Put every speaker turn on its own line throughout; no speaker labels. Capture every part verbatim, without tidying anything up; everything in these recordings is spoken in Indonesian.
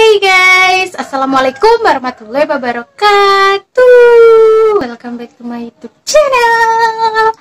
Hai guys, assalamualaikum warahmatullahi wabarakatuh. Welcome back to my YouTube channel.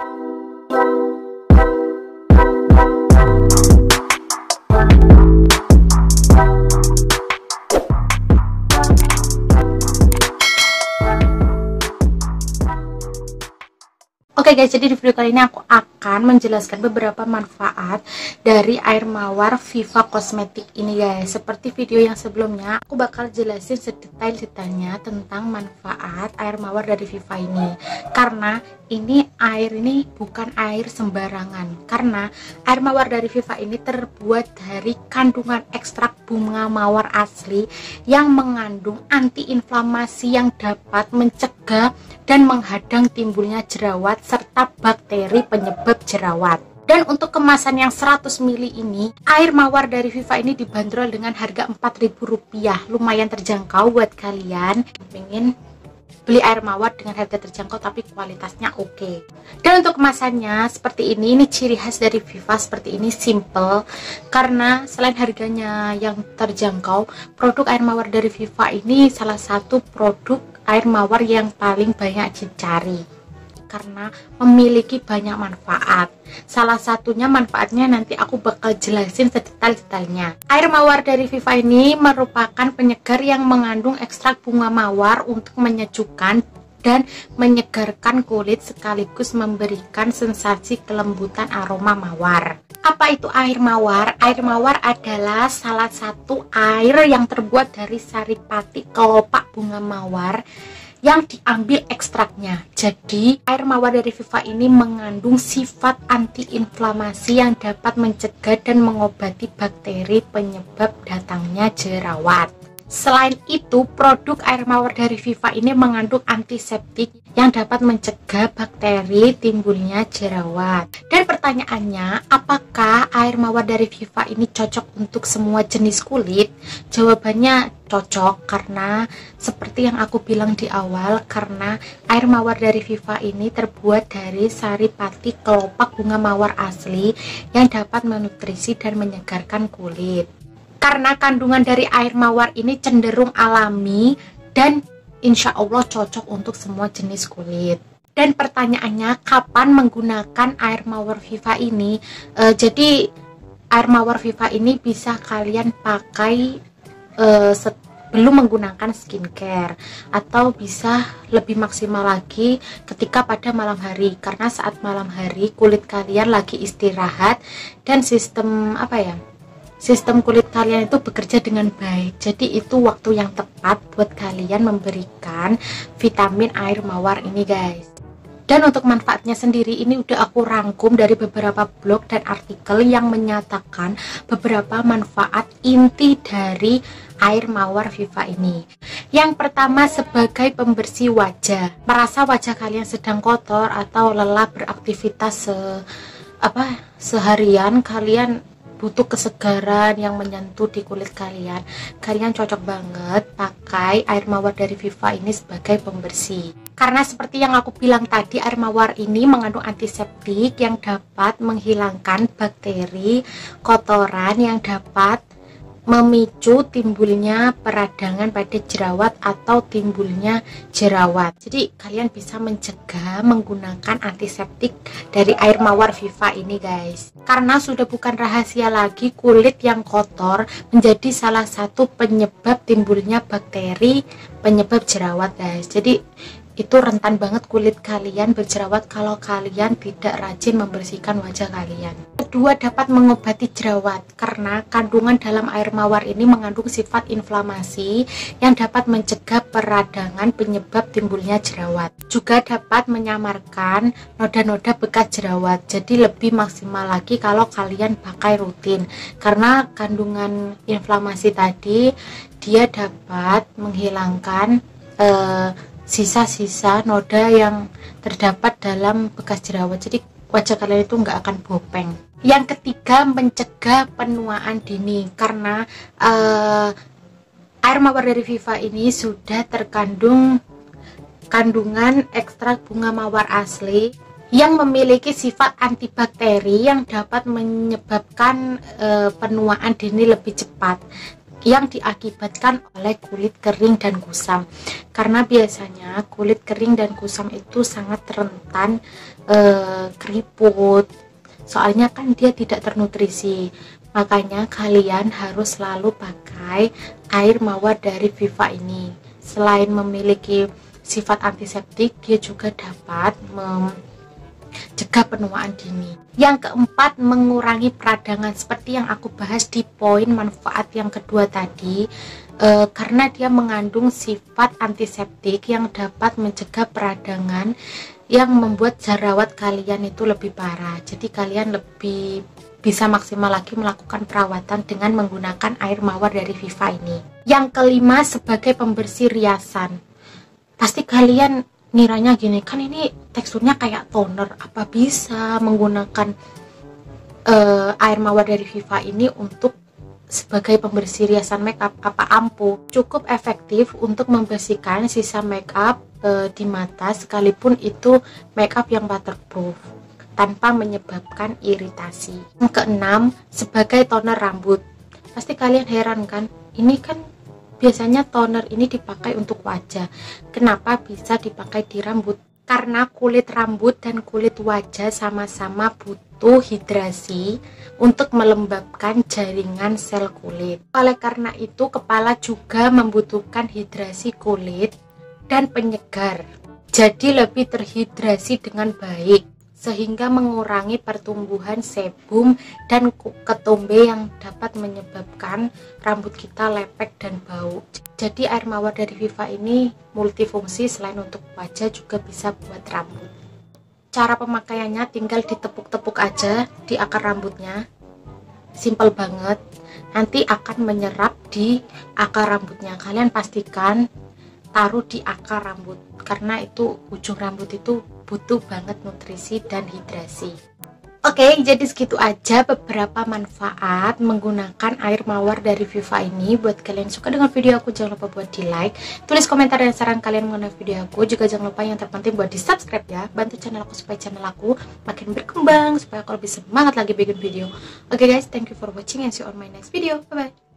Oke guys, jadi di video kali ini aku akan menjelaskan beberapa manfaat dari air mawar Viva Cosmetic ini guys. Seperti video yang sebelumnya, aku bakal jelasin sedetail-detailnya tentang manfaat air mawar dari Viva ini. Karena ini air ini bukan air sembarangan. Karena air mawar dari Viva ini terbuat dari kandungan ekstrak bunga mawar asli yang mengandung antiinflamasi yang dapat mencegah dan menghadang timbulnya jerawat serta bakteri penyebab jerawat. Dan untuk kemasan yang seratus mililiter ini, air mawar dari Viva ini dibanderol dengan harga empat ribu rupiah. Lumayan terjangkau buat kalian yang pengen beli air mawar dengan harga terjangkau tapi kualitasnya oke. Okay. Dan untuk kemasannya seperti ini, ini ciri khas dari Viva seperti ini, simple. Karena selain harganya yang terjangkau, produk air mawar dari Viva ini salah satu produk air mawar yang paling banyak dicari karena memiliki banyak manfaat. Salah satunya manfaatnya nanti aku bakal jelasin sedetail-detailnya. Air mawar dari Viva ini merupakan penyegar yang mengandung ekstrak bunga mawar untuk menyejukkan dan menyegarkan kulit sekaligus memberikan sensasi kelembutan aroma mawar. Apa itu air mawar? Air mawar adalah salah satu air yang terbuat dari saripati kelopak bunga mawar yang diambil ekstraknya. Jadi air mawar dari Viva ini mengandung sifat antiinflamasi yang dapat mencegah dan mengobati bakteri penyebab datangnya jerawat. Selain itu, produk air mawar dari Viva ini mengandung antiseptik yang dapat mencegah bakteri timbulnya jerawat. Dan pertanyaannya, apakah air mawar dari Viva ini cocok untuk semua jenis kulit? Jawabannya cocok, karena seperti yang aku bilang di awal, karena air mawar dari Viva ini terbuat dari saripati kelopak bunga mawar asli yang dapat menutrisi dan menyegarkan kulit. Karena kandungan dari air mawar ini cenderung alami dan insya Allah cocok untuk semua jenis kulit. Dan pertanyaannya, kapan menggunakan air mawar Viva ini? E, jadi air mawar Viva ini bisa kalian pakai e, sebelum menggunakan skincare, atau bisa lebih maksimal lagi ketika pada malam hari, karena saat malam hari kulit kalian lagi istirahat dan sistem apa ya sistem kulit kalian itu bekerja dengan baik. Jadi itu waktu yang tepat buat kalian memberikan vitamin air mawar ini guys. Dan untuk manfaatnya sendiri ini udah aku rangkum dari beberapa blog dan artikel yang menyatakan beberapa manfaat inti dari air mawar Viva ini. Yang pertama, sebagai pembersih wajah. Merasa wajah kalian sedang kotor atau lelah beraktivitas se apa seharian, kalian butuh kesegaran yang menyentuh di kulit kalian, kalian cocok banget pakai air mawar dari Viva ini sebagai pembersih. Karena seperti yang aku bilang tadi, air mawar ini mengandung antiseptik yang dapat menghilangkan bakteri, kotoran yang dapat memicu timbulnya peradangan pada jerawat atau timbulnya jerawat. Jadi kalian bisa mencegah menggunakan antiseptik dari air mawar Viva ini guys. Karena sudah bukan rahasia lagi, kulit yang kotor menjadi salah satu penyebab timbulnya bakteri penyebab jerawat guys. Jadi itu rentan banget kulit kalian berjerawat kalau kalian tidak rajin membersihkan wajah kalian. Kedua, dapat mengobati jerawat karena kandungan dalam air mawar ini mengandung sifat inflamasi yang dapat mencegah peradangan penyebab timbulnya jerawat. Juga dapat menyamarkan noda-noda bekas jerawat. Jadi lebih maksimal lagi kalau kalian pakai rutin, karena kandungan inflamasi tadi dia dapat menghilangkan eh, sisa-sisa noda yang terdapat dalam bekas jerawat. Jadi wajah kalian itu nggak akan bopeng. Yang ketiga, mencegah penuaan dini, karena uh, air mawar dari Viva ini sudah terkandung kandungan ekstrak bunga mawar asli yang memiliki sifat antibakteri yang dapat menyebabkan uh, penuaan dini lebih cepat. yang diakibatkan oleh kulit kering dan kusam. Karena biasanya kulit kering dan kusam itu sangat rentan eh, keriput, soalnya kan dia tidak ternutrisi. Makanya kalian harus selalu pakai air mawar dari Viva ini. Selain memiliki sifat antiseptik, dia juga dapat mencegah penuaan dini. Yang keempat, mengurangi peradangan, seperti yang aku bahas di poin manfaat yang kedua tadi. E, karena dia mengandung sifat antiseptik yang dapat mencegah peradangan yang membuat jerawat kalian itu lebih parah. Jadi kalian lebih bisa maksimal lagi melakukan perawatan dengan menggunakan air mawar dari Viva ini. Yang kelima, sebagai pembersih riasan. Pasti kalian niranya gini, kan ini teksturnya kayak toner, apa bisa menggunakan uh, air mawar dari Viva ini untuk sebagai pembersih riasan makeup? Apa ampuh? Cukup efektif untuk membersihkan sisa makeup uh, di mata, sekalipun itu makeup yang waterproof, tanpa menyebabkan iritasi. Yang keenam, sebagai toner rambut. Pasti kalian heran kan, ini kan biasanya toner ini dipakai untuk wajah. Kenapa bisa dipakai di rambut? Karena kulit rambut dan kulit wajah sama-sama butuh hidrasi untuk melembabkan jaringan sel kulit. Oleh karena itu, kepala juga membutuhkan hidrasi kulit dan penyegar. Jadi lebih terhidrasi dengan baik, sehingga mengurangi pertumbuhan sebum dan ketombe yang dapat menyebabkan rambut kita lepek dan bau. Jadi air mawar dari Viva ini multifungsi, selain untuk wajah juga bisa buat rambut. Cara pemakaiannya tinggal ditepuk-tepuk aja di akar rambutnya, simple banget. Nanti akan menyerap di akar rambutnya. Kalian pastikan taruh di akar rambut, karena itu ujung rambut itu butuh banget nutrisi dan hidrasi. Oke, jadi segitu aja beberapa manfaat menggunakan air mawar dari Viva ini. Buat kalian suka dengan video aku, jangan lupa buat di like, tulis komentar dan saran kalian mengenai video aku. Juga jangan lupa yang terpenting buat di subscribe ya, bantu channel aku supaya channel aku makin berkembang, supaya aku lebih semangat lagi bikin video. Oke guys, thank you for watching and see you on my next video. Bye bye.